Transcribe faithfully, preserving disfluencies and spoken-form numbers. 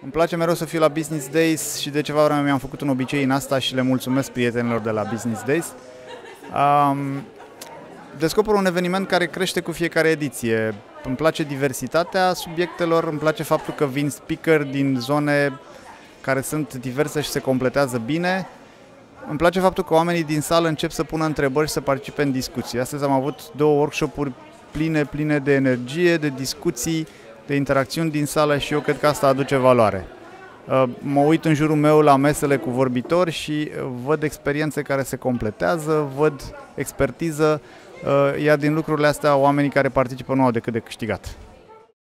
Îmi place mereu să fiu la Business Days și de ceva vreme mi-am făcut un obicei în asta și le mulțumesc prietenilor de la Business Days. Um, descoper un eveniment care crește cu fiecare ediție. Îmi place diversitatea subiectelor, îmi place faptul că vin speaker din zone care sunt diverse și se completează bine. Îmi place faptul că oamenii din sală încep să pună întrebări și să participe în discuții. Astăzi am avut două workshop-uri pline, pline de energie, de discuții, de interacțiuni din sală și eu cred că asta aduce valoare. Mă uit în jurul meu la mesele cu vorbitori și văd experiențe care se completează, văd expertiză, iar din lucrurile astea oamenii care participă nu au decât de câștigat.